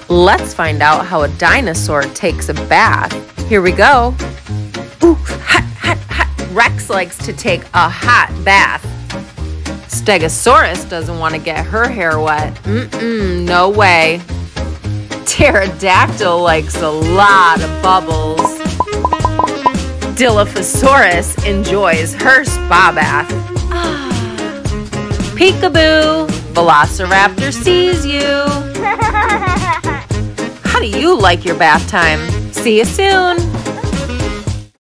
Let's find out how a dinosaur takes a bath. Here we go. Ooh, hot, hot, hot. Rex likes to take a hot bath. Stegosaurus doesn't want to get her hair wet. No way. Pterodactyl likes a lot of bubbles. Dilophosaurus enjoys her spa bath. Peekaboo! Velociraptor sees you. How do you like your bath time? See you soon!